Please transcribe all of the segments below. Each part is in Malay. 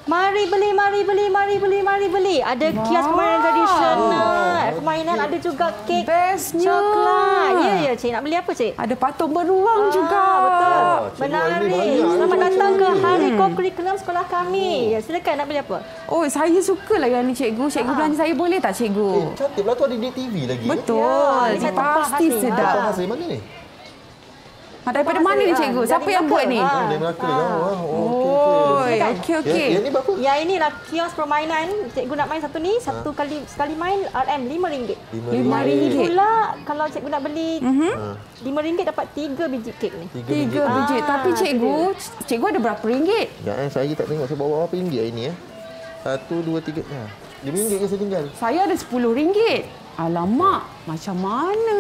Mari beli, mari beli, mari beli, mari beli. Ada kios permainan tradisional, permainan, ada juga kek coklat. Ya, Cik. Nak beli apa, Cik? Ada patung beruang juga. Betul. Cikgu Menarik. Selamat datang ke Hari Co-Curriculum sekolah kami. Ya, silakan nak beli apa? Oh, saya sukalah yang ni, cikgu. Cikgu belanja saya boleh tak, cikgu? Cantiklah tu ada di TV lagi. Betul. Ya, Ini pasti sedap. Hasil mana ni? Daripada mana ni, cikgu? Siapa yang buat ni? Dari Melaka. Oh, okey. Yang ni berapa? Ya, inilah kios permainan. Cikgu nak main satu ni, sekali main RM5. RM5. Pula kalau cikgu nak beli RM5 dapat 3 biji kek ni. 3 biji. Tapi cikgu ada berapa ringgit? Ya, saya tak tengok saya bawa berapa ringgit hari ni ya. 1, 2, 3. RM5 ke saya tinggal? Saya ada RM10. Alamak, macam mana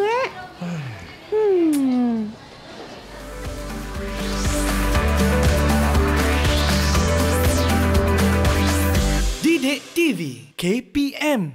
Didik TV KPM.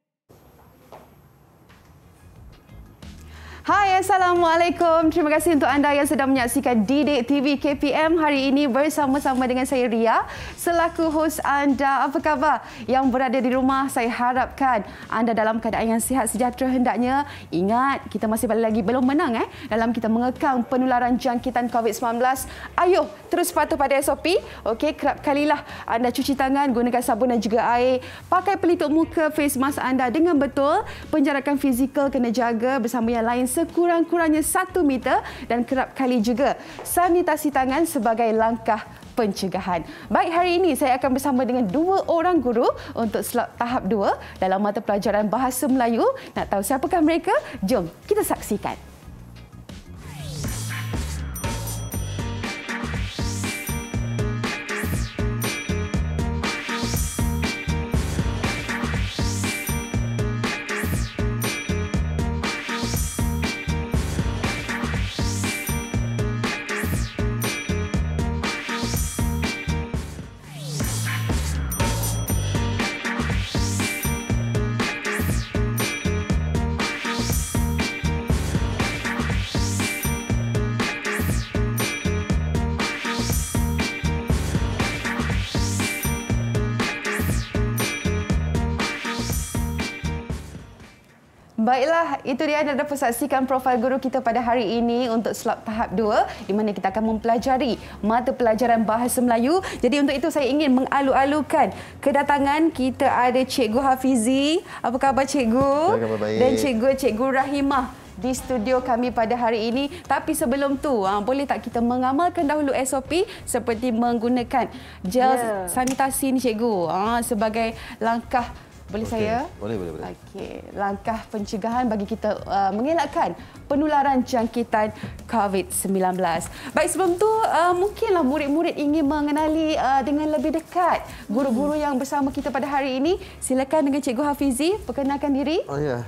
Hai, Assalamualaikum. Terima kasih untuk anda yang sedang menyaksikan Didik TV KPM. Hari ini bersama-sama dengan saya Ria selaku hos anda. Apa khabar? Yang berada di rumah, saya harapkan anda dalam keadaan yang sihat sejahtera hendaknya. Ingat, kita masih balik lagi belum menang dalam kita mengekang penularan jangkitan COVID-19. Ayuh, terus patuh pada SOP. Okey, kerap kalilah anda cuci tangan, gunakan sabun dan juga air. Pakai pelitup muka, face mask anda dengan betul. Penjarakan fizikal kena jaga bersama yang lain sekurang-kurangnya 1 meter dan kerap kali juga sanitasi tangan sebagai langkah pencegahan. Baik, hari ini saya akan bersama dengan 2 orang guru untuk slot tahap 2 dalam mata pelajaran Bahasa Melayu. Nak tahu siapakah mereka? Jom kita saksikan. Baiklah, itu dia anda dapat saksikan profil guru kita pada hari ini untuk slot tahap 2 di mana kita akan mempelajari mata pelajaran Bahasa Melayu. Jadi untuk itu saya ingin mengalu-alukan kedatangan kita ada Cikgu Hafizi. Apa khabar, Cikgu? Khabar baik. Dan Cikgu Rahimah di studio kami pada hari ini. Tapi sebelum tu, boleh tak kita mengamalkan dahulu SOP seperti menggunakan gel sanitasi ni, Cikgu, sebagai langkah. Boleh saya? Boleh. Okey, langkah pencegahan bagi kita mengelakkan penularan jangkitan COVID-19. Baik, sebelum tu mungkinlah murid-murid ingin mengenali dengan lebih dekat guru-guru yang bersama kita pada hari ini. Silakan dengan Cikgu Hafizi, perkenalkan diri. Oh ya,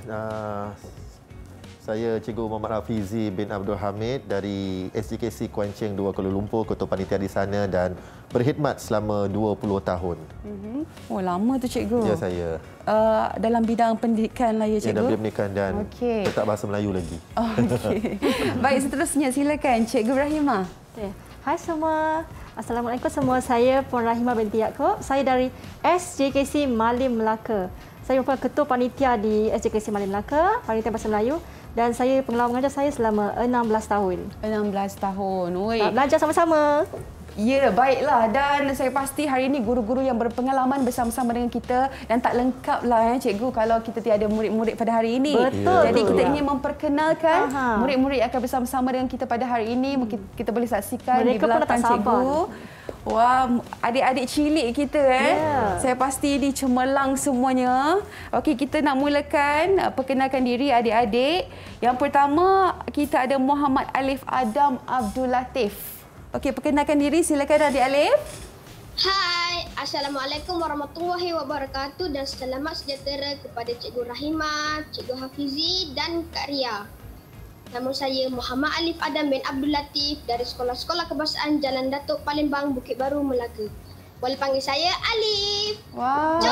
saya Cikgu Muhammad Hafizi bin Abdul Hamid dari SGKC Kuan Cheng 2 Kuala Lumpur, Ketua Panitia di sana dan berkhidmat selama 20 tahun. Oh, lama tu, Cikgu. Ya, saya. Dalam bidang pendidikan lah ya, Cikgu? Ya, dalam bidang pendidikan dan tetap Bahasa Melayu lagi. Okey. Baik, seterusnya silakan Cikgu Rahimah. Hai semua. Assalamualaikum semua. Saya Puan Rahimah binti Yaakob. Saya dari SJKC Malim Melaka. Saya merupakan Ketua Panitia di SJKC Malim Melaka, Panitia Bahasa Melayu. Dan saya pengalaman mengajar saya selama 16 tahun. 16 tahun. Oi. Belajar sama-sama. Ya, baiklah. Dan saya pasti hari ini guru-guru yang berpengalaman bersama-sama dengan kita dan tak lengkaplah Cikgu kalau kita tiada murid-murid pada hari ini. Betul. Jadi kita ingin memperkenalkan murid-murid yang akan bersama-sama dengan kita pada hari ini. Mungkin kita boleh saksikan mereka di belakang Cikgu. Wah, adik-adik cilik kita Saya pasti ini cemerlang semuanya. Okey, kita nak mulakan perkenalkan diri adik-adik. Yang pertama, kita ada Muhammad Alif Adam Abdul Latif. Okey, perkenalkan diri, silakan Adik Alif. Hai, Assalamualaikum warahmatullahi wabarakatuh dan selamat sejahtera kepada Cikgu Rahimah, Cikgu Hafizi dan Kak Ria. Nama saya Muhammad Alif Adam bin Abdul Latif dari Sekolah-Sekolah Kebahasaan Jalan Datuk Palembang, Bukit Baru, Melaka. Boleh panggil saya Alif. Wah,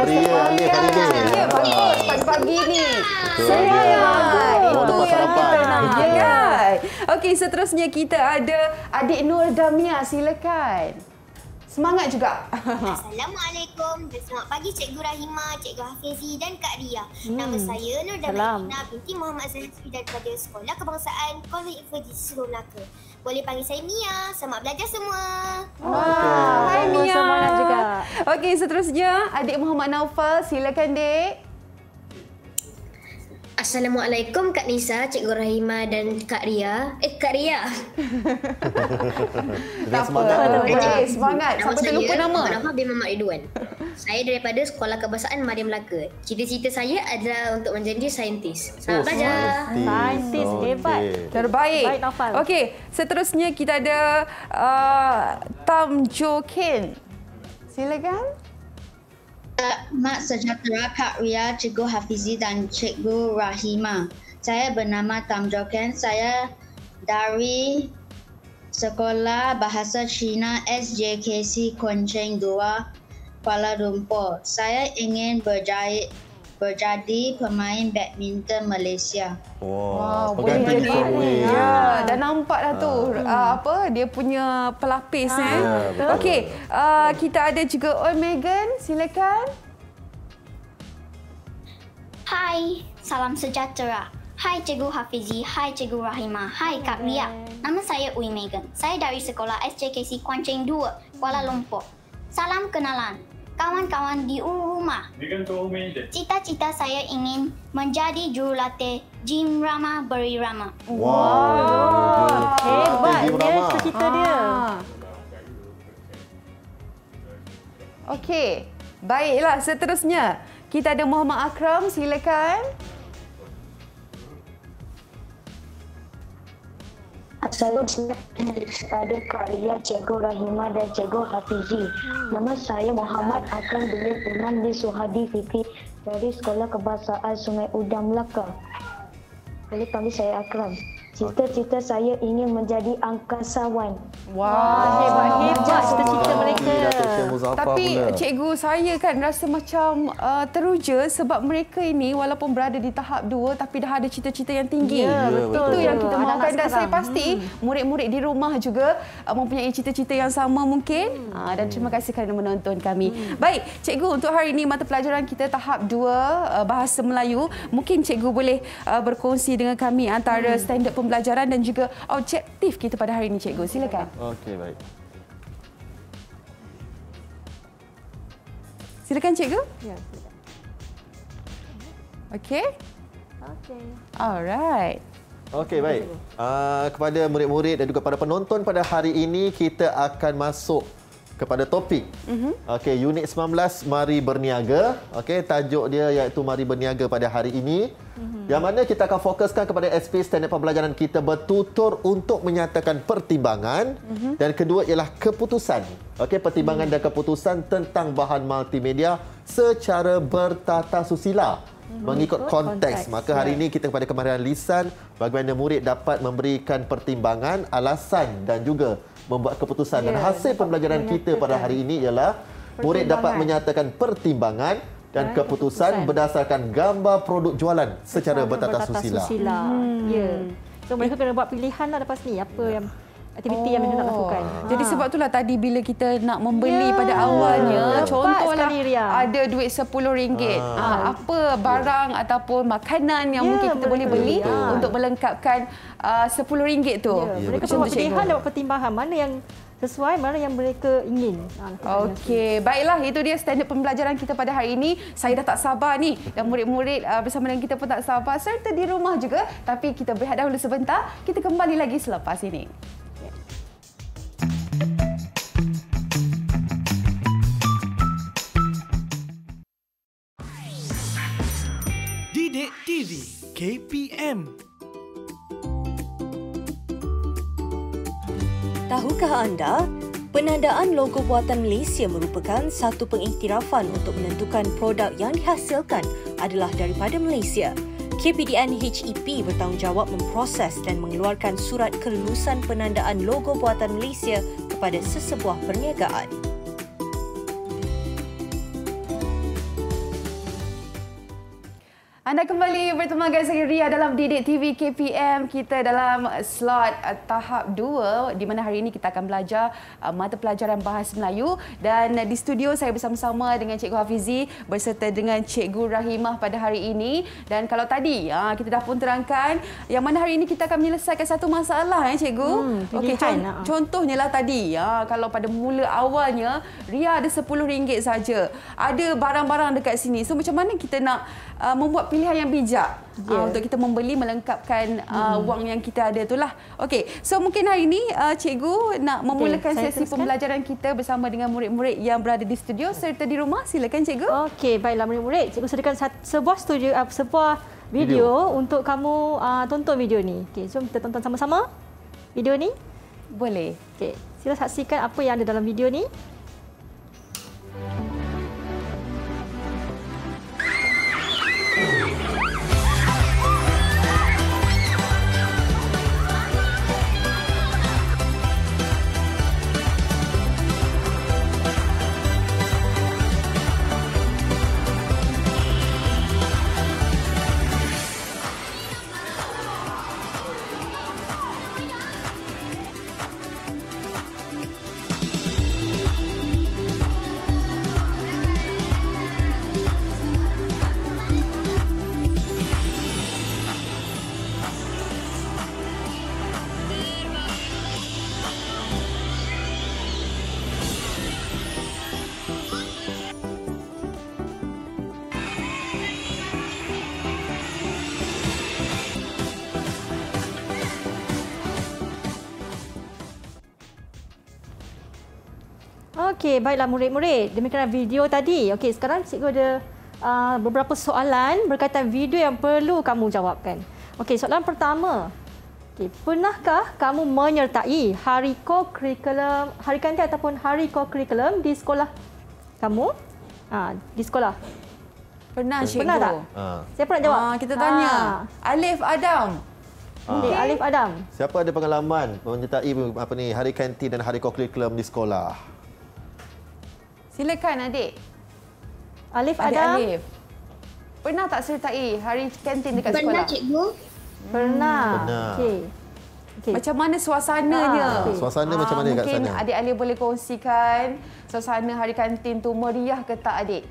pagi-pagi ni. Itu yang kita nak kan. Okey, seterusnya kita ada adik Nur Damia, silakan. Semangat juga. Assalamualaikum dan selamat pagi Cikgu Rahimah, Cikgu Hafizi dan Kak Ria. Nama saya Nur Damaina binti Muhammad Zahri daripada Sekolah Kebangsaan Kuala Info di Sri Lanka. Boleh panggil saya Mia. Selamat belajar semua. Hai Mia. Semangat juga. Okey, seterusnya adik Muhammad Naufal. Silakan, Dek. Assalamualaikum Kak Nisa, Cikgu Rahimah dan Kak Ria. Kak Ria. Tak apa. Okey, semangat. Sampai terlupa nama. Nama bin Muhammad Ridwan. Saya daripada Sekolah Kebangsaan Madya Melaka. Cita-cita saya adalah untuk menjadi saintis. Selamat belajar. Saintis hebat. Terbaik. Baik, Naufal. Okey, seterusnya kita ada Tam Jo Kin. Silakan. Mak sejahtera Kak Ria, Cikgu Hafizi dan Cikgu Rahimah. Saya bernama Tam Jo Kin. Saya dari Sekolah Bahasa Cina SJKC Kuching 2, Kuala Lumpur. Saya ingin berjadi pemain badminton Malaysia. Wow, boleh pegang jadi. giveaway. Ya, dah nampak dah tu apa dia punya pelapis betul. Okey, kita ada juga Megan, silakan. Hai, salam sejahtera. Hai Cikgu Hafizi, hai Cikgu Rahimah, hai Kak Ria. Nama saya Megan. Saya dari Sekolah SJKC Kuching 2, Kuala Lumpur. Salam kenalan. Kawan-kawan di rumah. Cita-cita saya ingin menjadi jurulatih Gym Rama Beri Rama. Wow, Hebatnya cita dia. Okey, baiklah, seterusnya kita ada Muhammad Akram, silakan. Assalamualaikum kepada Kak Ria, Cikgu Rahimah dan Cikgu Hafizi. Nama saya Muhammad Akram bin Iman bin Suhadi Fikri dari Sekolah Kebangsaan Sungai Udang, Melaka. Boleh panggil saya Akram. Cita-cita saya ingin menjadi angkasawan. Hebat-hebat cita-cita mereka. Tapi cikgu saya kan rasa macam teruja sebab mereka ini walaupun berada di tahap 2 tapi dah ada cita-cita yang tinggi. Ya, betul. Itu yang kita mahukan dan saya sekarang. pasti murid-murid di rumah juga mempunyai cita-cita yang sama mungkin. Dan terima kasih kerana menonton kami. Baik, cikgu, untuk hari ini mata pelajaran kita tahap 2 bahasa Melayu. Mungkin cikgu boleh berkongsi dengan kami antara standard pembelajaran dan juga objektif kita pada hari ini, cikgu. Silakan. Okey, baik. Silakan, cikgu. Ya, silakan. Okey. Okey. Alright. Okey, baik. Kepada murid-murid dan juga para penonton pada hari ini, kita akan masuk kepada topik. Okey, unit 19, Mari Berniaga. Okey, tajuk dia iaitu Mari Berniaga pada hari ini. Yang mana kita akan fokuskan kepada SP standard pembelajaran kita bertutur untuk menyatakan pertimbangan. Dan kedua ialah keputusan. Okey, pertimbangan dan keputusan tentang bahan multimedia secara bertata susila. Mengikut konteks. Maka hari ini kita kepada kemahiran lisan bagaimana murid dapat memberikan pertimbangan, alasan dan juga membuat keputusan. Dan hasil pembelajaran kita pada hari ini ialah murid dapat menyatakan pertimbangan dan keputusan berdasarkan gambar produk jualan secara bertata susila. Ya. So mereka kena buat pilihan lah lepas ni apa yang aktiviti yang mereka nak lakukan. Jadi sebab itulah tadi bila kita nak membeli pada awalnya, contohlah ada duit RM10. Apa barang ataupun makanan yang mungkin kita boleh beli untuk melengkapkan RM10 tu. Mereka perlu buat pilihan dan buat pertimbangan mana yang sesuai, mana yang mereka ingin. Okey, baiklah, itu dia standard pembelajaran kita pada hari ini. Saya dah tak sabar ni dan murid-murid bersama dengan kita pun tak sabar serta di rumah juga. Tapi kita berehat dahulu sebentar. Kita kembali lagi selepas ini. Didik TV KPM. Tahukah anda, penandaan logo buatan Malaysia merupakan satu pengiktirafan untuk menentukan produk yang dihasilkan adalah daripada Malaysia. KPDN HEP bertanggungjawab memproses dan mengeluarkan surat kelulusan penandaan logo buatan Malaysia kepada sesebuah perniagaan. Anda kembali bertemu dengan saya Ria dalam Didik TV KPM. Kita dalam slot tahap 2 di mana hari ini kita akan belajar mata pelajaran Bahasa Melayu, dan di studio saya bersama-sama dengan Cikgu Hafizi berserta dengan Cikgu Rahimah pada hari ini. Dan kalau tadi kita dah pun terangkan yang mana hari ini kita akan menyelesaikan satu masalah Cikgu. Okey, contohnya lah tadi kalau pada mula awalnya Ria ada RM10 saja. Ada barang-barang dekat sini. So macam mana kita nak membuat pilihan yang bijak untuk kita membeli melengkapkan wang yang kita ada itulah. Okey, so mungkin hari ini cikgu nak memulakan sesi pembelajaran kita bersama dengan murid-murid yang berada di studio serta di rumah. Silakan cikgu. Okey, baiklah murid-murid. Cikgu sediakan sebuah video untuk kamu tonton video ni. Okey, jom kita tonton sama-sama video ni. Boleh. Okey, sila saksikan apa yang ada dalam video ni. Okey, baiklah murid-murid. Demikianlah video tadi. Okey, sekarang cikgu ada beberapa soalan berkaitan video yang perlu kamu jawabkan. Okey, soalan pertama. Okey, pernahkah kamu menyertai hari co-curriculum, hari kantin ataupun hari co-curriculum di sekolah kamu? Di sekolah. Pernah cikgu. Pernah tak? Siapa nak jawab? Kita tanya. Alif Adam. Okey, Alif Adam. Siapa ada pengalaman menyertai hari kantin dan hari co-curriculum di sekolah? Silakan adik. Alif Adam. Alif. Pernah tak sertai hari kantin dekat sekolah? Pernah cikgu. Pernah. Okey. Macam mana suasananya? Suasana macam mana kat sana? Mungkin adik Alif boleh kongsikan suasana hari kantin tu meriah ke tak adik?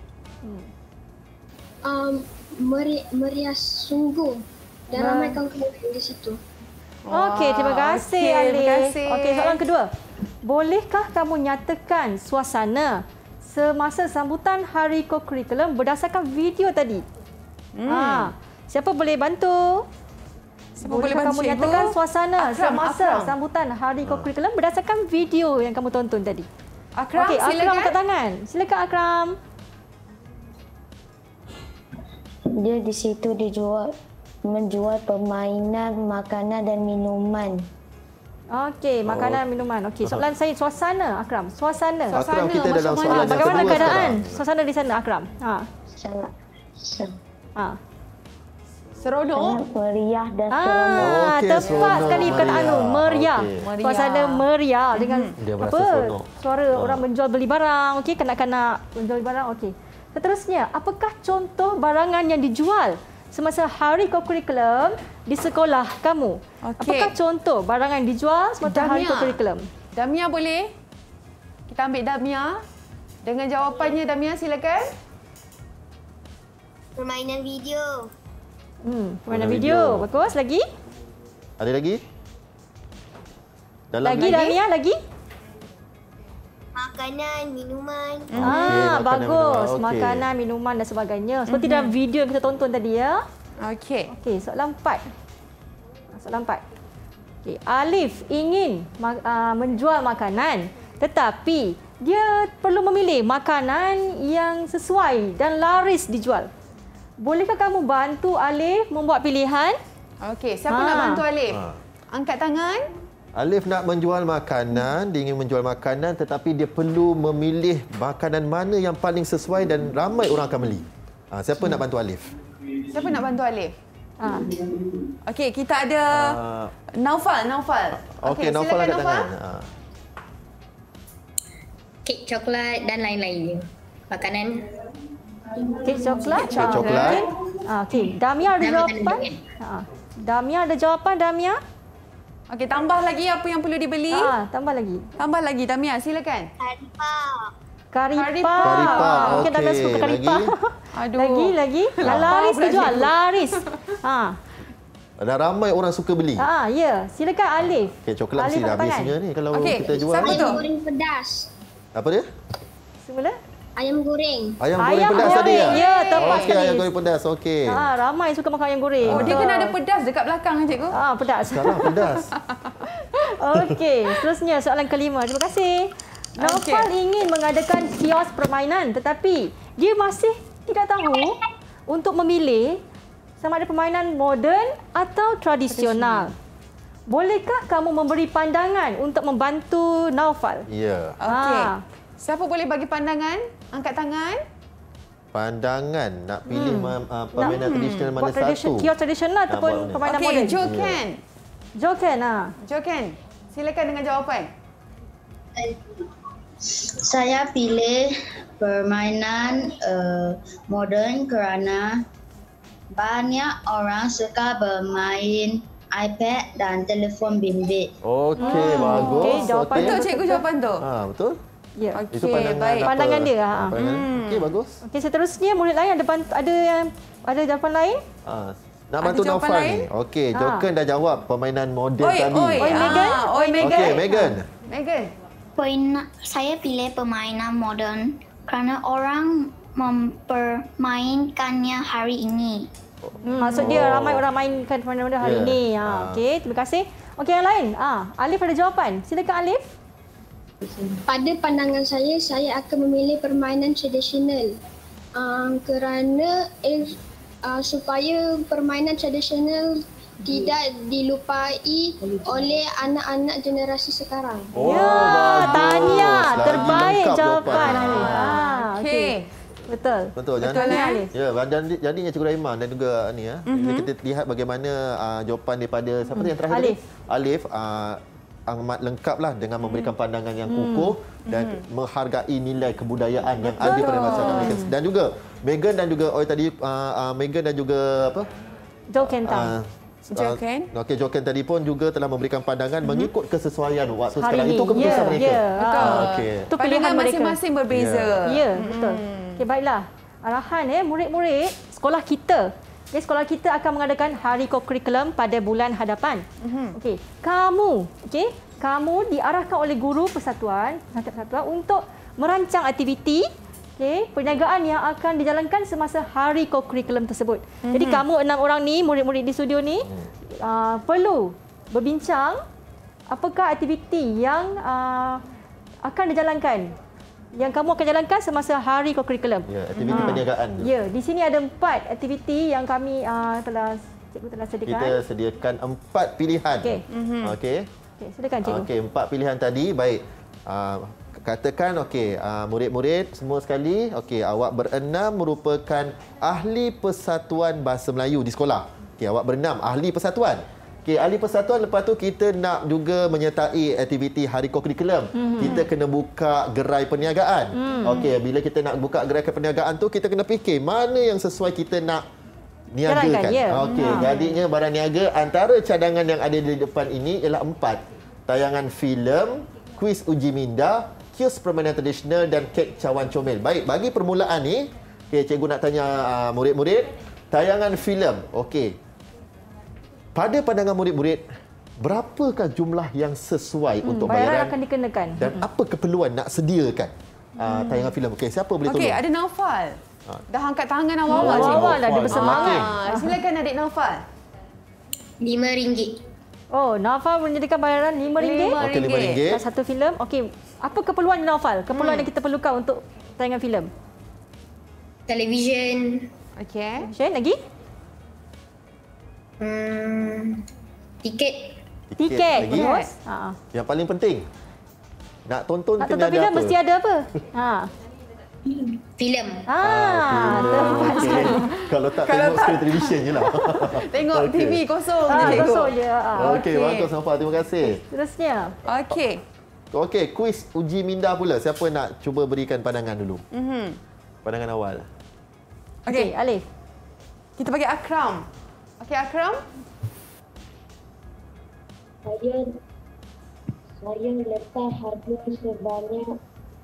Meriah sungguh. Dan ramai kawan-kawan di situ. Okey, terima kasih Alif. Terima kasih. Okey, soalan kedua. Bolehkah kamu nyatakan suasana semasa sambutan hari co-curriculum berdasarkan video tadi? Siapa boleh bantu? Bolehkah kamu nyatakan suasana semasa sambutan hari co-curriculum berdasarkan video yang kamu tonton tadi? Akram, okey, silakan. Akram angkat tangan. Silakan Akram. Dia di situ menjual permainan, makanan dan minuman. Okey, makanan, minuman. Okey, soalan saya suasana Akram. Suasana. Akram, kita dalam soalan yang bagaimana kedua keadaan sekarang. suasana di sana Akram? Sangat seronok, meriah dan seronok. Tepat sekali perkataan tu, meriah. Meriah. Suasana meriah dengan Dia berasa seronok. suara orang menjual beli barang, okey, kanak-kanak menjual beli barang, okey. Seterusnya, apakah contoh barangan yang dijual semasa hari co-curriculum di sekolah kamu? Apakah contoh barangan yang dijual semasa hari co-curriculum? Damia boleh? Kita ambil Damia. Dengan jawapannya Damia, silakan. Permainan video. Permainan video. Bagus. Lagi? Ada lagi? Lagi Damia, lagi? Makanan, minuman. Bagus. Makanan, minuman dan sebagainya. Seperti dalam video yang kita tonton tadi ya. Okey. Okey, soalan 4. Soalan 4. Okey, Alif ingin menjual makanan tetapi dia perlu memilih makanan yang sesuai dan laris dijual. Bolehkah kamu bantu Alif membuat pilihan? Okey, siapa nak bantu Alif? Angkat tangan. Alif nak menjual makanan, dia ingin menjual makanan tetapi dia perlu memilih makanan mana yang paling sesuai dan ramai orang akan beli. Siapa nak bantu Alif? Siapa nak bantu Alif? Okey, kita ada Naufal. Okey, Naufal angkat tangan. Kek coklat dan lain-lainnya. Makanan. Kek coklat. Kek coklat. Okey, Damia ada jawapan? Damia ada jawapan, Damia? Okey, tambah lagi apa yang perlu dibeli? Tambah lagi. Tambah lagi, Damia, silakan. Karipap. Mungkin Damia suka karipap. Aduh. Lagi. Laris dia jual, laris. Ada ramai orang suka beli. Ya. Silakan Alif. Okey, coklat mesti dah habisnya ni kalau kita jual. Ayam goreng pedas. Apa dia? Semula? Ayam goreng. Ayam goreng pedas tadi ya? Ya, tepat sekali. Ayam goreng pedas, okey. Ramai suka makan ayam goreng. Dia kena ada pedas dekat belakang, cikgu. Pedas. Sekarang pedas. Okey, seterusnya soalan kelima. Terima kasih. Naufal ingin mengadakan kios permainan tetapi dia masih tidak tahu untuk memilih sama ada permainan moden atau tradisional. Bolehkah kamu memberi pandangan untuk membantu Naufal? Ya. Okey. Siapa boleh bagi pandangan? Angkat tangan. Pandangan nak pilih permainan tradisional mana satu? Kios tradisional ataupun permainan moden? Okey, Joken. Joken, silakan dengan jawapan. Saya pilih permainan moden kerana banyak orang suka bermain iPad dan telefon bimbit. Okey, bagus. Okey, jawapan betul cikgu jawapan tu. Betul? Ya. Itu pandangan pandangan dia. Okey, bagus. Okey, seterusnya murid lain ada jawapan lain? Nak bantu Naufal ni. Okey, Joken dah jawab permainan moden tadi. Megan. Megan. Saya pilih permainan moden kerana orang mempermainkannya hari ini. Maksud dia ramai orang mainkan permainan moden hari ini. Okey, terima kasih. Okey, yang lain. Alif ada jawapan. Silakan Alif. Pada pandangan saya akan memilih permainan tradisional kerana supaya permainan tradisional tidak dilupai oleh anak-anak generasi sekarang. Tanya. Terbaik jawapan Alif. Okey. Betul. Ya, jadinya Cikgu Rahimah dan juga ni kita lihat bagaimana jawapan daripada siapa yang terakhir? Alif amat lengkaplah dengan memberikan pandangan yang kukuh dan menghargai nilai kebudayaan yang ada pada masyarakat mereka. Dan juga Megan dan juga Megan dan juga apa? Joken. Okey, Joken tadi pun juga telah memberikan pandangan mengikut kesesuaian waktu sekarang. Itu keputusan mereka. Okey. Itu pilihan masing-masing berbeza. Ya, betul. Okey, baiklah. Arahan murid-murid sekolah kita. Sekolah kita akan mengadakan hari kokurikulum pada bulan hadapan. Okey, kamu diarahkan oleh guru persatuan untuk merancang aktiviti perniagaan yang akan dijalankan semasa hari kokurikulum tersebut. Jadi kamu 6 orang ni, murid-murid di studio ni perlu berbincang apakah aktiviti yang akan dijalankan. Yang kamu akan jalankan semasa hari kokurikulum. Ya, aktiviti perniagaan. Ya, di sini ada 4 aktiviti yang kami cikgu telah sediakan. Kita sediakan 4 pilihan. Okey, silakan cikgu. Okey, 4 pilihan tadi. Baik. Katakan murid-murid semua sekali, awak berenam merupakan ahli persatuan bahasa Melayu di sekolah. Awak berenam ahli persatuan. Ahli persatuan, lepas tu kita nak juga menyertai aktiviti hari kokurikulum. Kita kena buka gerai perniagaan. Bila kita nak buka gerai perniagaan tu, kita kena fikir mana yang sesuai kita nak niagakan. Jadinya barang niaga antara cadangan yang ada di depan ini ialah 4. Tayangan filem, kuis uji minda, kios permainan tradisional dan kek cawan comel. Baik, bagi permulaan ni, cikgu nak tanya murid-murid, tayangan filem. Pada pandangan murid-murid, berapakah jumlah yang sesuai untuk bayaran akan dikenakan? Dan apa keperluan nak sediakan tayangan filem? Siapa boleh tolong? Ada Naufal. Dah angkat tangan awal-awal cikgu. Awal dah, dia bersemangat. Silakan adik Naufal. RM5. Naufal menyediakan bayaran RM5. RM5. Satu filem. Apa keperluan Naufal? Keperluan yang kita perlukan untuk tayangan filem? Television. Television lagi? Tiket. Lagi? Yang paling penting, nak tonton kena ada filem apa? Mesti ada apa? Filem. Tepat sekali. Kalau tak tengok skrin televisyen je lah. Tengok TV kosong je. Okey, bagus Naufal. Terima kasih. Terusnya. Okey, kuis uji minda pula. Siapa nak cuba berikan pandangan dulu? Pandangan awal. Okey, Alif. Kita bagi Akram. Okey, Akram. Saya letak harga sebanyak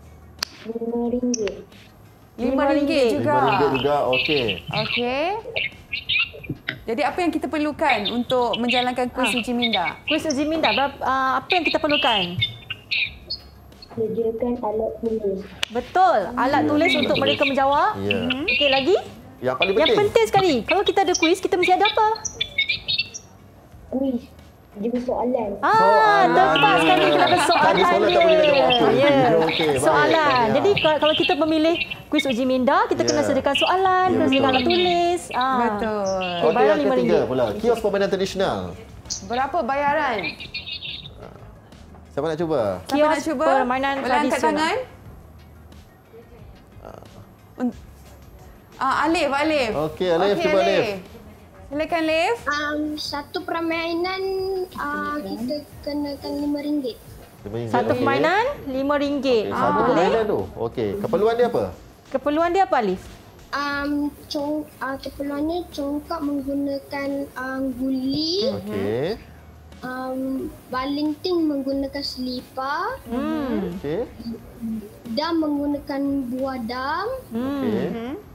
RM5. RM5 juga. RM5 juga, okey. Okey. Jadi apa yang kita perlukan untuk menjalankan kuis uji minda? Kuis uji minda, apa yang kita perlukan? Sediakan alat tulis. Betul, alat tulis untuk mereka menjawab. Ya. Okey, lagi? Yang paling penting. Yang penting sekali, kalau kita ada kuis, kita mesti ada apa? Kuis. Juga soalan. Tepat sekali, kita ada soalan dia. Soalan. Jadi kalau kita memilih kuis uji minda, kita kena sediakan soalan, kena sediakan alat tulis. Betul. Okey, yang ketiga pula, kios permainan tradisional. Berapa bayaran? Siapa nak cuba? Siapa nak cuba? Permainan boleh angkat tangan? Alif. Okey, Alif, cuba Alif. Silakan Alif. Satu permainan kita kenakan RM5. Satu permainan RM5. Satu permainan tu. Okey, keperluan dia apa? Keperluan dia apa, Alif? Keperluannya congkak menggunakan guli. Okey. Balinting menggunakan selipar. Okey. Dam menggunakan buah dam. Okey.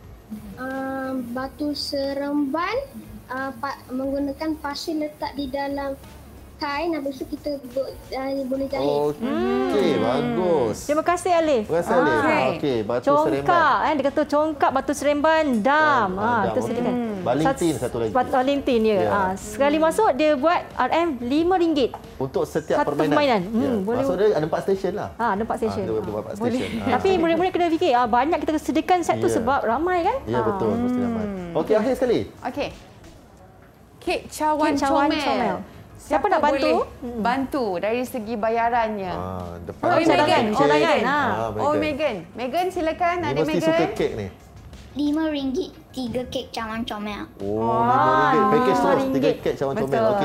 Batu seremban menggunakan pasir letak di dalam kain, habis itu kita boleh jahit. Okey, bagus. Terima kasih Alif. Terima kasih Alif. Okey, batu seremban. Congkak, dia kata congkak, batu seremban, dam. Itu sediakan. Balintin satu lagi. Balintin ya. Sekali masuk dia buat RM5 untuk setiap satu permainan. Boleh. Maksud dia ada 4 stesen lah. Ada 4 stesen. Boleh. Tapi murid-murid kena fikir banyak kita sediakan set tu sebab ramai kan? Ya, betul. Mesti ramai. Okey, akhir sekali. Okey. Kek cawan comel. Siapa nak bantu? Bantu dari segi bayarannya. Megan. Megan. Megan, silakan. Adik Megan. Mesti suka kek ni. RM5 3 kek cawan comel. RM5. Package terus 3 kek cawan comel. Okey.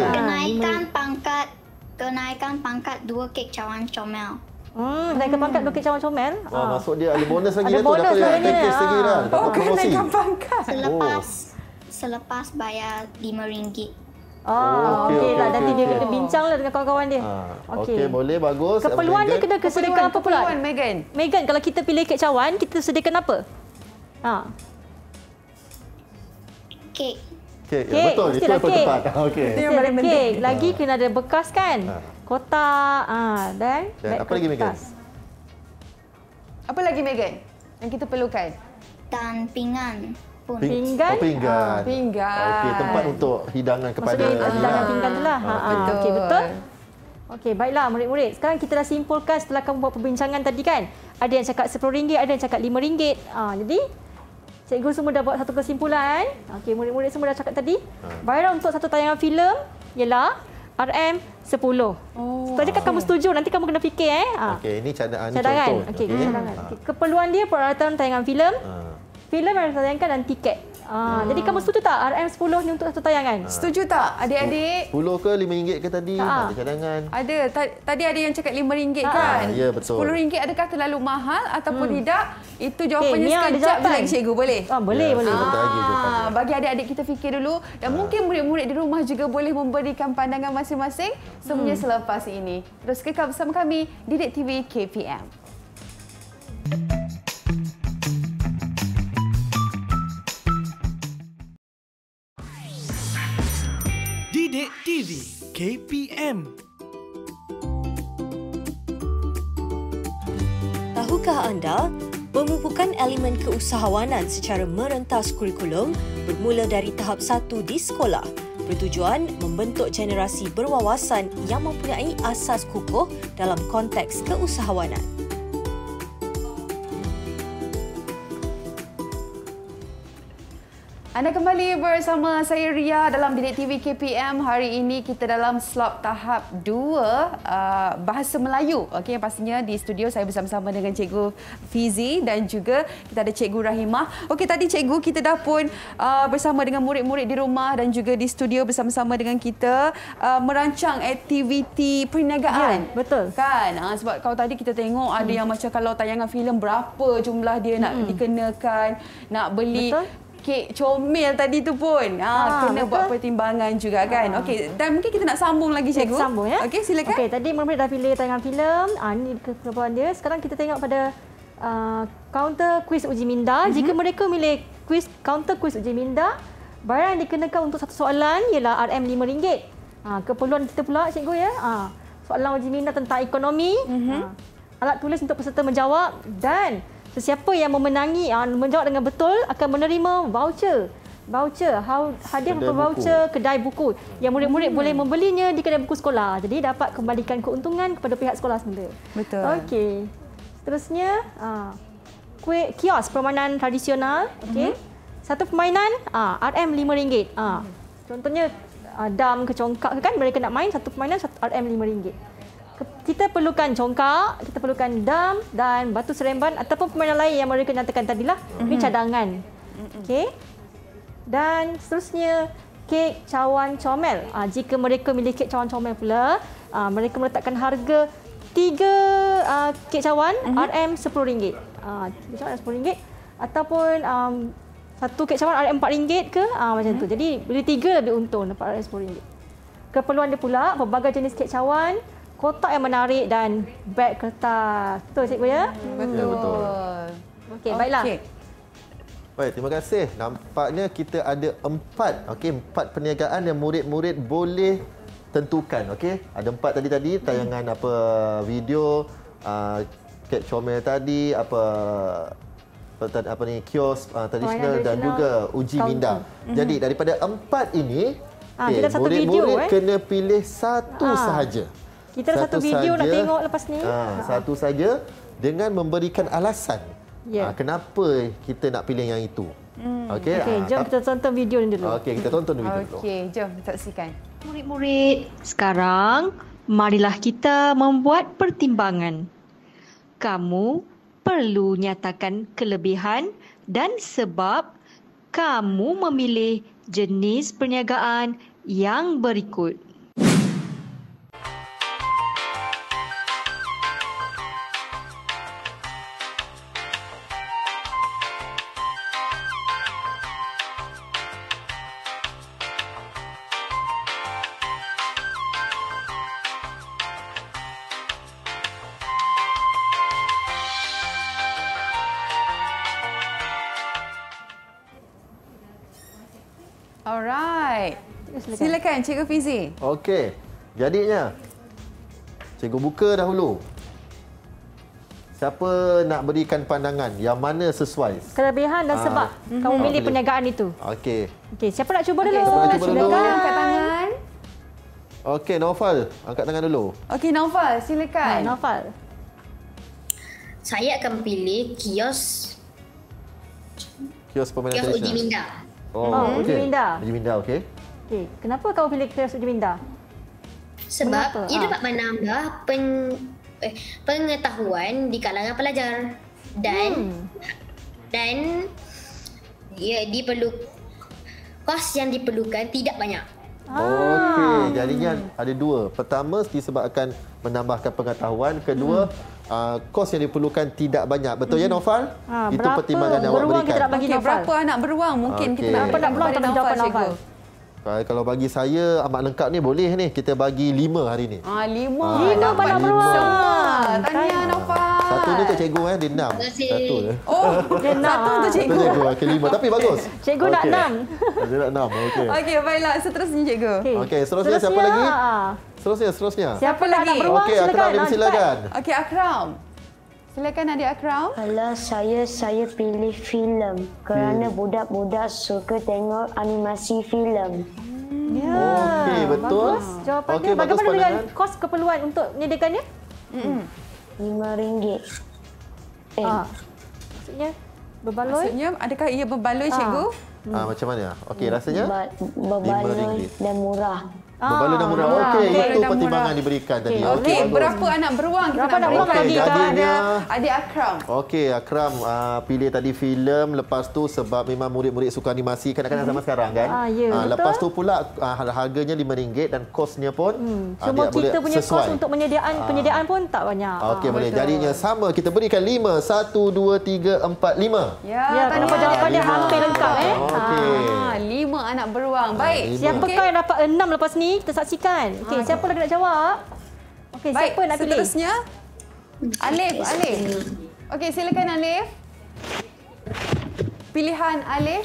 Kenaikan pangkat 2 kek cawan comel. Naikkan pangkat 2 kek cawan comel. Maksud dia ada bonus lagi ada tu. Dapat package lagi dah. Dapat promosi. Naikkan pangkat. Selepas bayar RM5. Okey lah. Nanti dia kena bincang lah dengan kawan-kawan dia. Okey, boleh. Bagus. Keperluan dia kena sediakan apa pula? Megan. Megan, kalau kita pilih kek cawan, kita sediakan apa? Kek. Betul. Itu yang tepat. Okey. Kek. Lagi kena ada bekas kan? Kotak. Dan apa lagi Megan? Apa lagi Megan yang kita perlukan? Dan pinggan. Pinggan? Pinggan. Okey, tempat untuk hidangan kepada maksudnya hidangan pinggan tu lah. Okey, betul. Okey, baiklah murid-murid. Sekarang kita dah simpulkan setelah kamu buat perbincangan tadi kan. Ada yang cakap RM10, ada yang cakap RM5. Jadi, cikgu semua dah buat satu kesimpulan. Okey, murid-murid semua dah cakap tadi. Bayaran untuk satu tayangan filem ialah RM10. Tadi kan kamu setuju, nanti kamu kena fikir Okey, ini cadangan. Cadangan. Okey, cadangan. Keperluan dia peralatan tayangan filem. Filem yang ditayangkan dan tiket. Jadi kamu setuju tak RM10 ni untuk satu tayangan? Setuju tak adik-adik? RM10 ke RM5 ke tadi? Ada cadangan. Ada. Tadi ada yang cakap RM5 kan? Ya, betul. RM10 adakah terlalu mahal ataupun tidak? Itu jawapannya sekejap je lagi cikgu. Boleh? Boleh. Bagi adik-adik kita fikir dulu. Dan mungkin murid-murid di rumah juga boleh memberikan pandangan masing-masing. Semuanya selepas ini. Terus kekal bersama kami di Didik TV KPM. Didik TV KPM. Tahukah anda, pemupukan elemen keusahawanan secara merentas kurikulum bermula dari tahap 1 di sekolah bertujuan membentuk generasi berwawasan yang mempunyai asas kukuh dalam konteks keusahawanan. Anda kembali bersama saya Ria dalam Didik TV KPM. Hari ini kita dalam slot tahap 2 bahasa Melayu. Okey, yang pastinya di studio saya bersama-sama dengan Cikgu Fizi dan juga kita ada Cikgu Rahimah. Okey, tadi Cikgu kita dah pun bersama dengan murid-murid di rumah dan juga di studio bersama-sama dengan kita merancang aktiviti perniagaan. Ya, betul. Kan? Sebab kalau tadi kita tengok ada yang macam kalau tayangan filem berapa jumlah dia nak dikenakan, nak beli. Betul. kek comel tadi tu pun kena buat pertimbangan juga kan. Okey, dan mungkin kita nak sambung lagi cikgu. Sambung ya. Okey, silakan. Okey, tadi murid-murid dah pilih tayangan filem. Ini keperluan dia. Sekarang kita tengok pada kaunter kuis uji minda. Jika mereka milih kaunter kuis uji minda, bayaran yang dikenakan untuk satu soalan ialah RM5. Keperluan kita pula cikgu ya. Soalan uji minda tentang ekonomi. Alat tulis untuk peserta menjawab dan sesiapa yang memenangi menjawab dengan betul akan menerima voucher. Hadiah berupa voucher kedai buku yang murid-murid boleh membelinya di kedai buku sekolah. Jadi dapat kembalikan keuntungan kepada pihak sekolah semula. Betul. Okey. Seterusnya kios permainan tradisional. Okey. Satu permainan RM5. Contohnya dam ke congkak kan, mereka nak main satu permainan RM5. Kita perlukan congkak, kita perlukan dam dan batu seremban ataupun permainan lain yang mereka nyatakan tadilah. Ini cadangan. Okey. Dan seterusnya kek cawan comel. Jika mereka milih kek cawan comel pula, mereka meletakkan harga 3 kek cawan RM10. 3 cawan RM10 ataupun satu kek cawan RM4 ke macam tu. Jadi beli 3 lebih untung dapat RM10. Keperluan dia pula pelbagai jenis kek cawan, kotak yang menarik dan beg kertas. Betul cikgu ya? Betul. Okey, baiklah. Baik, terima kasih. Nampaknya kita ada 4 perniagaan yang murid-murid boleh tentukan. Okey, ada 4 tadi tayangan video, kek comel tadi, kios tradisional dan juga uji minda. Jadi daripada 4 ini, murid-murid kena pilih satu sahaja. Kita ada satu video nak tengok lepas ni. Satu saja dengan memberikan alasan. Kenapa kita nak pilih yang itu. Okey, jom kita tonton video ni dulu. Okey, kita tonton video dulu. Okey, jom saksikan. Murid-murid, sekarang marilah kita membuat pertimbangan. Kamu perlu nyatakan kelebihan dan sebab kamu memilih jenis perniagaan yang berikut. Alright. Silakan Cikgu Fizi. Okey. Jadinya cikgu buka dahulu. Siapa nak berikan pandangan yang mana sesuai? Kelebihan dan sebab kamu pilih perniagaan itu. Okey. Okey, siapa nak cuba dulu? Siapa nak cuba dulu? Angkat tangan. Okey, Naufal, angkat tangan dulu. Okey, Naufal, silakan. Naufal. Saya akan pilih kios permainan uji tradisional. minda. Uji minda. Uji minda, okey. Okey, kenapa kau pilih kios uji minda? Sebab ia dapat menambah pengetahuan di kalangan pelajar dan kos yang diperlukan tidak banyak. Okey, jadinya ada 2. Pertama disebabkan menambahkan pengetahuan, kedua kos yang diperlukan tidak banyak. Betul ya Naufal? Itu pertimbangan yang awak berikan. Berapa anak beruang mungkin kita nak bagi pada Naufal. Kalau bagi saya amat lengkap ni boleh ni. Kita bagi 5 hari ni. 5 banyak beruang. Tahniah Naufal. Satu ni tu cikgu dia 6. Satu je. Dia 6 tu cikgu. Okey 5 tapi bagus. Cikgu nak 6. Dia nak 6. Okey. Okey baiklah, seterusnya cikgu. Okey, seterusnya siapa lagi? Seterusnya. Siapa lagi? Okey, Akram silakan. Okey, Akram. Silakan adik Akram. Kalau saya pilih filem kerana budak-budak suka tengok animasi filem. Okey, betul. Bagus jawapannya. Bagaimana dengan kos keperluan untuk menyediakannya? RM5. Maksudnya berbaloi? Maksudnya adakah ia berbaloi cikgu? Macam mana? Okey, rasanya? Berbaloi dan murah. Berbaloi dan murah. Okey, itu pertimbangan diberikan tadi. Okey, berapa anak beruang kita nak berikan kepada adik Akram? Okey, Akram pilih tadi filem, lepas tu sebab memang murid-murid suka animasi kanak-kanak zaman sekarang kan. Lepas tu pula harganya RM5 dan kosnya pun cuma kita punya kos untuk penyediaan pun tak banyak. Okey, boleh. Jadinya sama, kita berikan 5. 1 2 3 4 5. Ya, tak nampak jawapan dia hampir lengkap Okey. 5 anak beruang. Baik. Siapakah yang dapat 6 lepas ni? Kita saksikan. Okey, siapa lagi nak jawab? Okey, siapa nak pilih? Seterusnya Alif. Okey, silakan Alif. Pilihan Alif.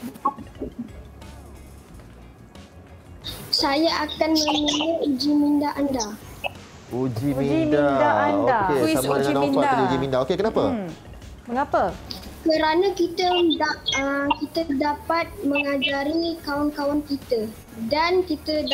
Saya akan memilih uji minda anda. Uji minda anda. Okey, sama dengan Nova tadi uji minda. Okey, kenapa? Mengapa? Kerana kita dapat mengajari kawan-kawan kita dan kita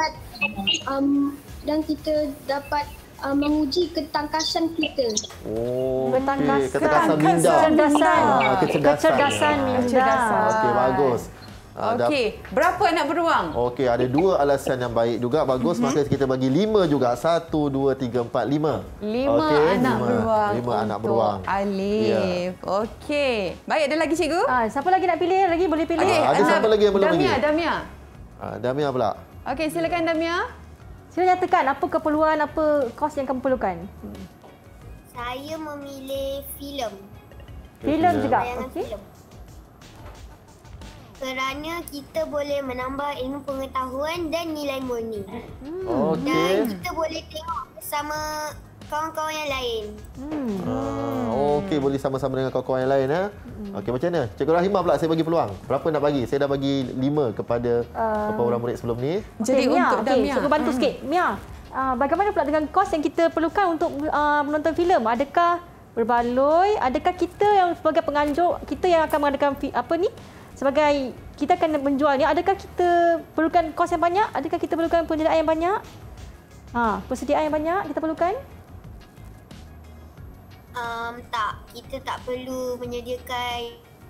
dapat menguji ketangkasan kita. Ketangkasan minda. Kecerdasan minda. Okey, bagus. Okey, berapa anak beruang? Okey, ada 2 alasan yang baik juga. Bagus, maka kita bagi 5 juga. 1 2 3 4 5. 5 anak beruang. 5 anak beruang. Alif. Okey. Baik, ada lagi cikgu? Siapa lagi nak pilih? Lagi boleh pilih. Ada siapa lagi yang belum lagi? Damia. Damia pula. Okey, silakan Damia. Sila nyatakan apa keperluan, apa kos yang kamu perlukan. Saya memilih filem. Filem juga. Okey. Kerana kita boleh menambah ilmu pengetahuan dan nilai murni. Okey. Dan kita boleh tengok bersama kawan-kawan yang lain. Okey, boleh sama-sama dengan kawan-kawan yang lain. Okey, macam mana? Cikgu Rahimah pula saya bagi peluang. Berapa nak bagi? Saya dah bagi 5 kepada beberapa orang murid sebelum ni. Jadi untuk Damia. Cikgu bantu sikit. Mia, bagaimana pula dengan kos yang kita perlukan untuk menonton filem? Adakah berbaloi? Adakah kita yang sebagai penganjur, kita yang akan mengadakan sebagai kita akan menjual ni, adakah kita perlukan kos yang banyak? Adakah kita perlukan penyediaan yang banyak? Persediaan yang banyak kita perlukan? Tak, kita tak perlu menyediakan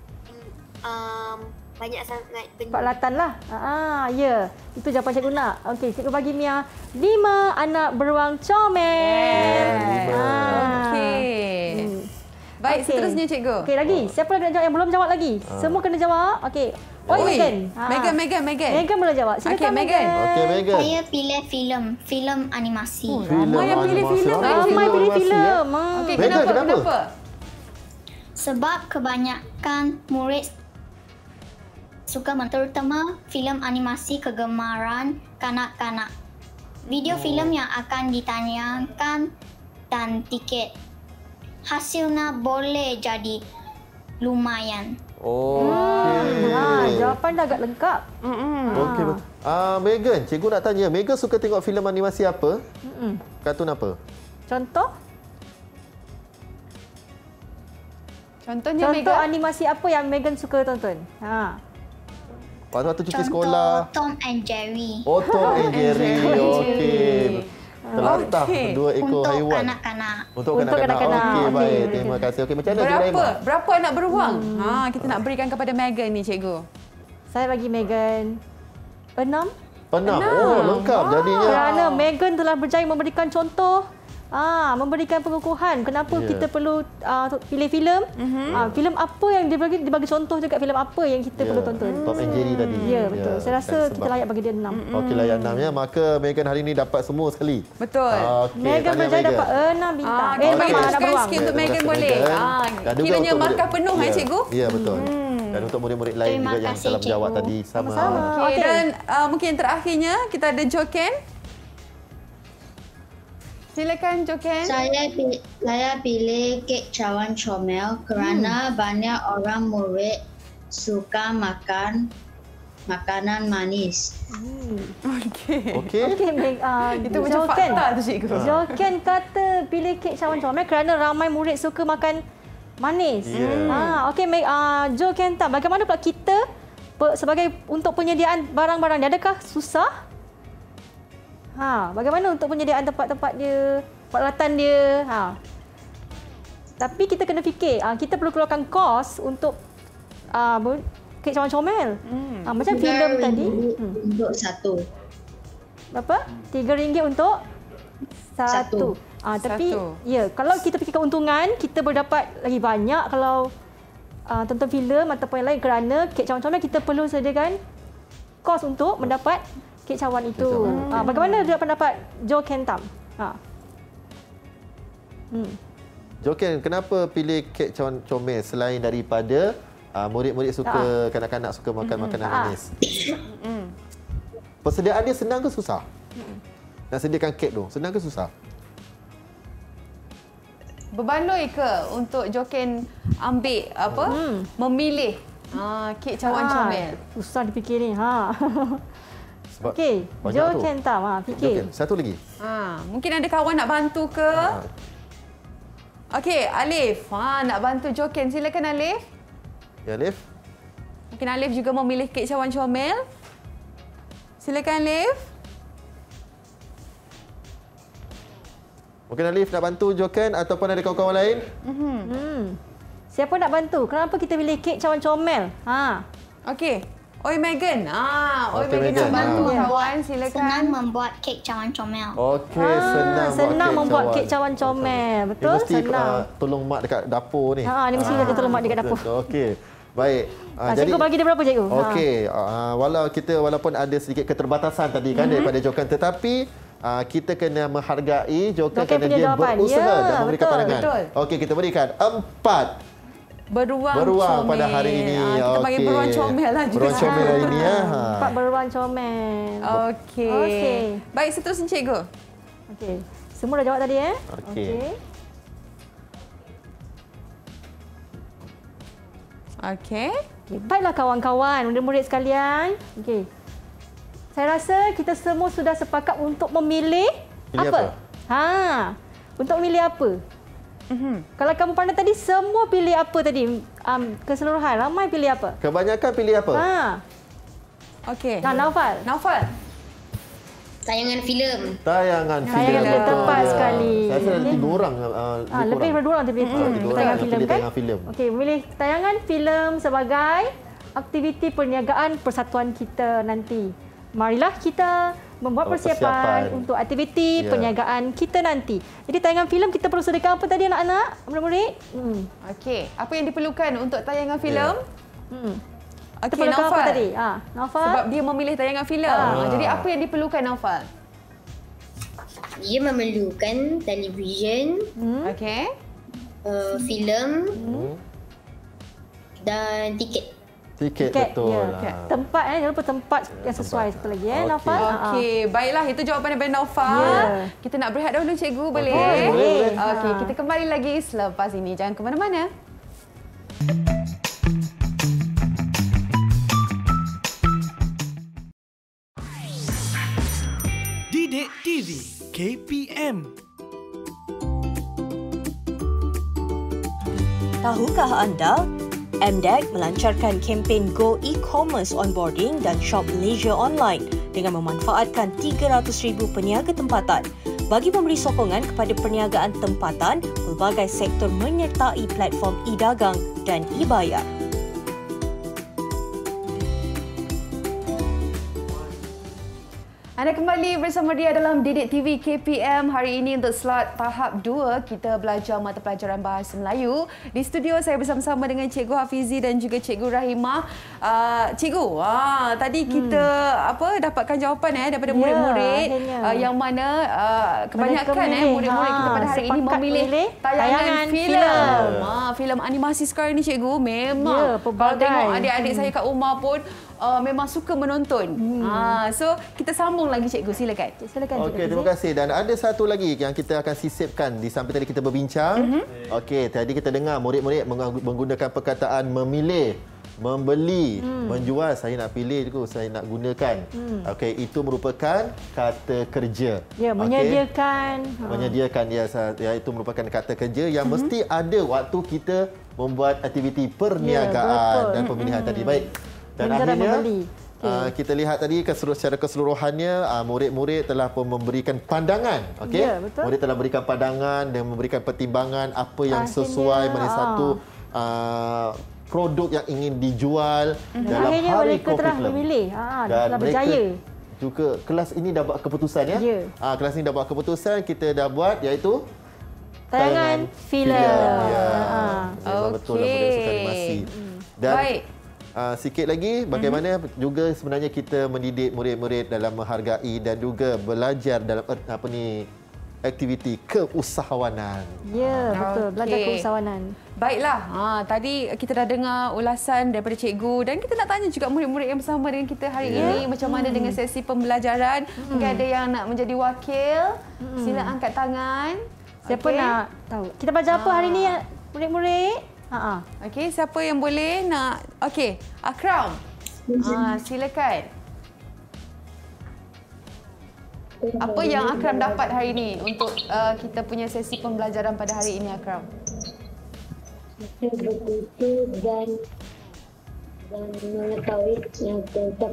banyak sangat benda. Peralatan lah. Ya. Itu jawapan cikgu nak. Okey, cikgu bagi Mia 5 anak beruang comel. Okey. Baik, seterusnya cikgu. Okey, lagi. Siapa lagi nak jawab yang belum jawab lagi? Semua kena jawab. Okey. Megan. Megan boleh jawab. Silakan Megan. Okey, Megan. Saya pilih filem animasi. Ramai yang pilih filem. Ramai pilih filem. Okey, kenapa? Sebab kebanyakan murid suka terutama filem animasi kegemaran kanak-kanak. Video filem yang akan ditayangkan dan tiket hasilnya boleh jadi lumayan. Jawapan dah agak lengkap. Okey. Megan, cikgu nak tanya, Megan suka tengok filem animasi apa? Kartun apa? Contohnya Contoh animasi apa yang Megan suka tonton? Waktu cuti sekolah. Tom and Jerry. Tom and Jerry. Okey. Telatah 2 ekor haiwan. Untuk kanak-kanak. Okey, baik. Terima kasih. Okey, macam mana? Berapa anak beruang? Kita nak berikan kepada Megan ni, cikgu. Saya bagi Megan 6. 6. Lengkap jadinya. Kerana Megan telah berjaya memberikan contoh, memberikan pengukuhan kenapa kita perlu pilih filem. Filem apa yang dibagi contoh juga, filem apa yang kita perlu tonton. Tom and Jerry tadi. Ya, betul. Saya rasa kita layak bagi dia 6. Okey, layak 6 ya. Maka Megan hari ini dapat semua sekali. Betul. Megan berjaya dapat 6 bintang. Bagi teruskan sikit untuk Megan boleh. Kiranya markah penuh cikgu. Ya, betul. Dan untuk murid-murid lain juga yang telah menjawab tadi sama. Okey, dan mungkin terakhirnya kita ada Joken. Silakan Joken. Saya pilih kek cawan comel kerana banyak orang murid suka makan makanan manis. Okey. Itu macam fakta tu cikgu. Joken kata pilih kek cawan comel kerana ramai murid suka makan manis. Okey, Joken, bagaimana pula kita sebagai untuk penyediaan barang-barang ni, adakah susah? Bagaimana untuk penyediaan tempat-tempat dia, peralatan dia? Tapi kita kena fikir, kita perlu keluarkan kos untuk kek cawan comel. Macam filem tadi. Untuk satu. berapa? RM3 untuk satu. Tapi ya, kalau kita fikir keuntungan, kita berdapat lagi banyak kalau tonton filem ataupun yang lain, kerana kek cawan comel kita perlu sediakan kos untuk mendapat kek cawan itu. Bagaimana pendapat Jo Ken Tam? Jo Ken, kenapa pilih kek cawan comel selain daripada murid-murid suka, kanak-kanak suka makan makanan manis? Persediaan dia senang ke susah? Nak sediakan kek tu, senang ke susah? Berbaloi ke untuk Jo Ken ambil memilih kek cawan comel? Susah dipikir ni. Okey, Jo Ken Tam fikir. Satu lagi. Mungkin ada kawan nak bantu ke? Okey, Alif. Nak bantu Jo Ken. Silakan Alif. Ya, Alif. Mungkin Alif juga memilih kek cawan comel. Silakan Alif. Mungkin Alif nak bantu Jo Ken ataupun ada kawan-kawan lain? Siapa nak bantu? Kenapa kita pilih kek cawan comel? Okey. Oi Megan. Oi Okey, Megan nak bantu kawan. Silakan. Senang membuat kek cawan comel. Okey, senang membuat kek cawan comel. Betul, mesti, senang. Tolong mak dekat dapur ni. Ni mesti ada tolong mak dekat dapur. Okey. Baik. Cikgu bagi dia berapa, cikgu? Okey. Walaupun ada sedikit keterbatasan tadi kan daripada Jo Ken, tetapi kita kena menghargai Jo Ken kerana dia berusaha dan memberikan pandangan. Okey, kita berikan 4 beruang pada hari ini. Kita panggil beruang comel lah juga. Beruang comel hari ini. 4 beruang comel. Okey. Baik, seterusnya cikgu. Okey. Semua dah jawab tadi Okey. Baiklah kawan-kawan, murid-murid sekalian. Okey. Saya rasa kita semua sudah sepakat untuk memilih apa? Untuk memilih apa? Kalau kamu pandai tadi, semua pilih apa tadi? Keseluruhan, ramai pilih apa? Kebanyakan pilih apa? Okey. Naufal. Tayangan filem. Tayangan filem. Tepat sekali. Saya rasa ada 3 orang. Lebih daripada 2 orang pilih tayangan filem kan? Okey, memilih tayangan filem sebagai aktiviti perniagaan persatuan kita nanti. Marilah kita membuat persiapan untuk aktiviti perniagaan kita nanti. Jadi tayangan filem kita perlu sediakan apa tadi anak-anak, murid-murid? Okey, apa yang diperlukan untuk tayangan filem? Okey, Naufal. Apa tadi? Naufal. Sebab dia memilih tayangan filem. Jadi apa yang diperlukan Naufal? Dia memerlukan televisyen, filem dan tiket. Tiket betul. Tempat jangan lupa tempat yang sesuai satu lagi Naufal. Okey, baiklah itu jawapan daripada Naufal. Kita nak berehat dahulu cikgu, boleh? Boleh. Okey, kita kembali lagi selepas ini. Jangan ke mana-mana. Didik TV KPM. Tahukah anda, MDEC melancarkan kempen Go E-Commerce Onboarding dan Shop Leisure Online dengan memanfaatkan 300,000 peniaga tempatan bagi memberi sokongan kepada perniagaan tempatan pelbagai sektor menyertai platform e-dagang dan e-bayar. Anda kembali bersama dia dalam Didik TV KPM. Hari ini untuk slot tahap 2 kita belajar mata pelajaran Bahasa Melayu. Di studio saya bersama-sama dengan Cikgu Hafizi dan juga Cikgu Rahimah. Cikgu, tadi kita dapatkan jawapan daripada murid-murid yang mana kebanyakan murid-murid kita pada hari ini memilih tayangan filem. Filem animasi sekarang ni Cikgu memang kalau tengok adik-adik saya kat rumah pun memang suka menonton. So kita sambung lagi cikgu, silakan. Okey, terima kasih. Dan ada satu lagi yang kita akan sisipkan di samping tadi kita berbincang. Okey, tadi kita dengar murid-murid menggunakan perkataan memilih, membeli, menjual. Saya nak pilih tu, saya nak gunakan. Okey, itu merupakan kata kerja. Ya, menyediakan. Menyediakan ya, itu merupakan kata kerja yang mesti ada waktu kita membuat aktiviti perniagaan dan pemilihan tadi. Baik. Dan akhirnya kita lihat tadi secara keseluruhannya murid-murid telah pun memberikan pandangan. Okey. Ya, betul. Murid telah memberikan pandangan dan memberikan pertimbangan apa yang sesuai mana satu produk yang ingin dijual dalam akhirnya hari mereka telah memilih dan telah berjaya. juga kelas ini dah buat keputusan ya. Ya. Kelas ini dah buat keputusan, kita dah buat iaitu tayangan filem. Ya. Memang betul lah murid suka animasi. Dan Baik. Sikit lagi bagaimana juga sebenarnya kita mendidik murid-murid dalam menghargai dan juga belajar dalam aktiviti keusahawanan. Ya, betul. Belajar Okey. keusahawanan. Baiklah, tadi kita dah dengar ulasan daripada cikgu dan kita nak tanya juga murid-murid yang bersama dengan kita hari ini macam mana dengan sesi pembelajaran. Mungkin ada yang nak menjadi wakil. Sila angkat tangan. Siapa nak tahu? Kita belajar apa hari ni murid-murid? Okey, siapa yang boleh nak? Okey, Akram. Silakan. Apa yang Akram dapat hari ini untuk kita punya sesi pembelajaran pada hari ini, Akram? Saya berkutu dan mengetahui yang tentang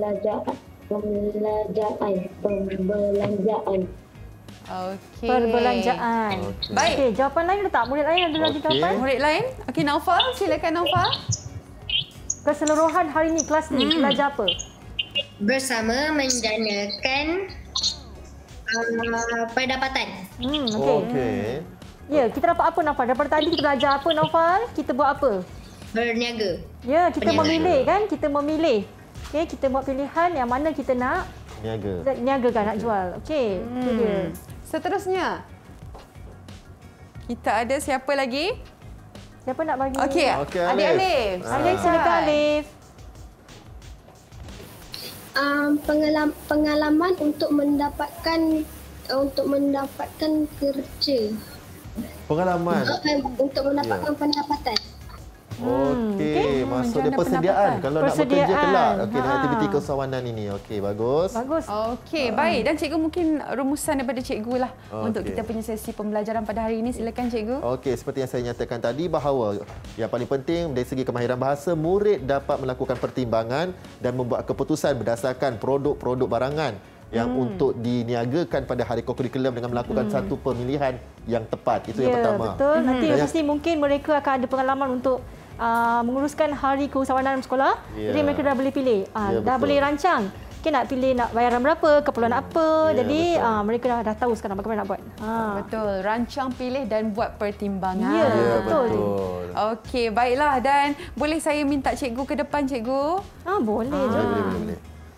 perbelanjaan. Okey. Perbelanjaan. Baik. Okey, jawapan lain ada tak? Murid lain ada lagi jawapan? Murid lain? Okey, Naufal. Silakan Naufal. Keseluruhan hari ni kelas ni belajar apa? Bersama menjanakan pendapatan. Okey. Ya, kita dapat apa Naufal? Daripada tadi kita belajar apa Naufal? Kita buat apa? Berniaga. Ya, kita memilih kan? Kita memilih. Okey, kita buat pilihan yang mana kita nak niaga kan, nak jual. Okey, itu dia. Seterusnya. Kita ada siapa lagi? Siapa nak bagi? Okey, Adik Alif. Alif, silakan Alif. Pengalaman untuk mendapatkan kerja. Pengalaman Untuk mendapatkan pendapatan. Okey, maksudnya persediaan kalau nak bekerja kelak dengan aktiviti keusahawanan ini. Okey, bagus. Okey, baik. Dan cikgu mungkin rumusan daripada cikgu lah untuk kita punya sesi pembelajaran pada hari ini. Silakan cikgu. Okey, seperti yang saya nyatakan tadi bahawa yang paling penting dari segi kemahiran bahasa, murid dapat melakukan pertimbangan dan membuat keputusan berdasarkan produk-produk barangan yang untuk diniagakan pada hari kurikulum dengan melakukan satu pemilihan yang tepat. Itu yang pertama. Betul. Nanti mesti mungkin mereka akan ada pengalaman untuk menguruskan hari keusahawanan sekolah. Jadi mereka dah boleh pilih. Dah boleh rancang. Okay, nak pilih nak bayaran berapa, keperluan apa. Jadi mereka dah tahu sekarang bagaimana nak buat. Betul. Rancang, pilih dan buat pertimbangan. Ya, betul. Okey, baiklah. Dan boleh saya minta cikgu ke depan, cikgu? Boleh. Boleh.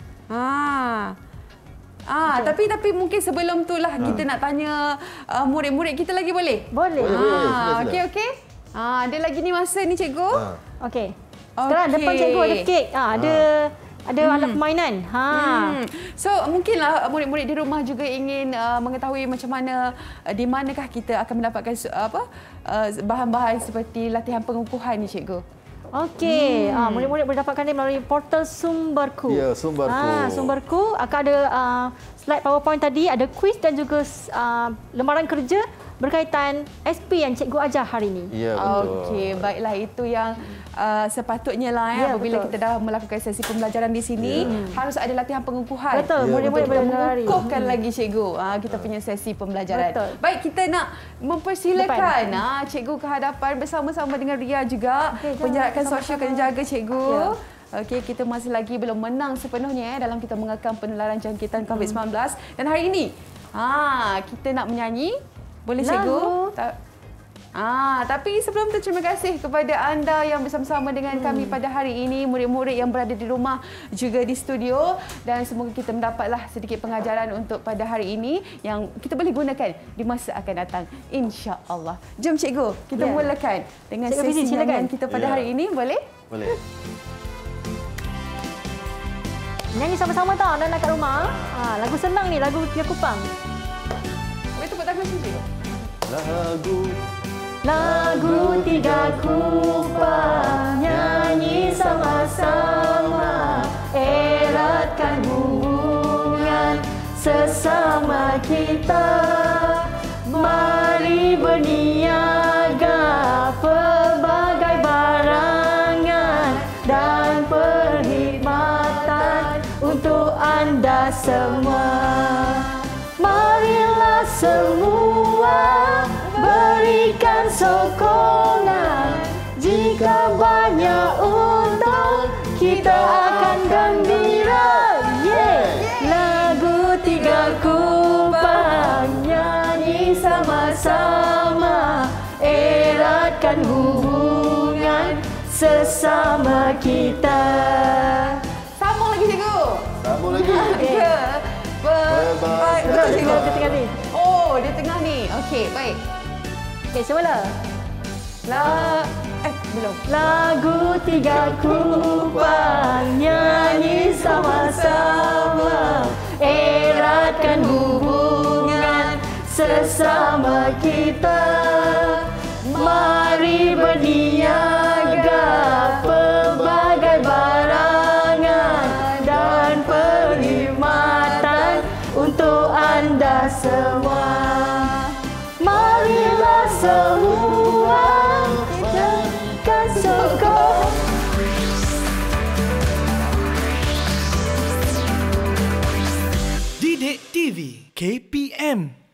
Tapi mungkin sebelum tu lah kita nak tanya murid-murid kita lagi boleh? Boleh. Okey. Ada lagi ni masa ni cikgu? Okey. Sekarang depan cikgu ada kek. Ada alat permainan. So mungkinlah murid-murid di rumah juga ingin mengetahui macam mana di manakah kita akan mendapatkan bahan-bahan seperti latihan pengukuhan ni cikgu? Okey, murid-murid boleh dapatkan dia melalui portal Sumberku. Ya, Sumberku. Sumberku akan ada slide PowerPoint tadi, ada quiz dan juga lembaran kerja berkaitan SP yang cikgu ajar hari ini. Ya, betul. Okey, baiklah itu yang sepatutnya lah apabila kita dah melakukan sesi pembelajaran di sini harus ada latihan pengukuhan. Betul, murid-murid boleh mengukuhkan lagi cikgu kita punya sesi pembelajaran. Betul. Baik, kita nak mempersilakan cikgu ke hadapan bersama-sama dengan Ria juga. Penjarakan sosial kena jaga cikgu. Okey, kita masih lagi belum menang sepenuhnya dalam kita mengekang penularan jangkitan COVID-19 dan hari ini kita nak menyanyi. Boleh cikgu? Tapi sebelum tu terima kasih kepada anda yang bersama-sama dengan kami pada hari ini, murid-murid yang berada di rumah juga di studio, dan semoga kita mendapatlah sedikit pengajaran untuk pada hari ini yang kita boleh gunakan di masa akan datang, insya-Allah. Jom cikgu, kita mulakan dengan sesi nyanyian kita pada hari ini, boleh? Boleh. Nyanyi sama-sama tau anak-anak kat rumah. Lagu senang ni, lagu Tiga Kupang. Boleh tepuk tangan cikgu? Lagu Tiga Kupang, nyanyi sama-sama, eratkan hubungan sesama kita. Mari berniaga pelbagai barangan dan perkhidmatan untuk anda semua. Marilah semua berikan sokongan, jika banyak untung kita akan gembira. sesama kita. Sambung lagi cikgu. Sambung lagi. Dia tengah ni. Oh, dia tengah ni. Okey, baik. Okey, semula. Belum. Lagu tiga kupang nyanyi sama-sama, eratkan hubungan sesama kita. Mari berniaga pelbagai barangan dan perkhidmatan untuk anda semua. Marilah semua kita sokong. Didik TV KPM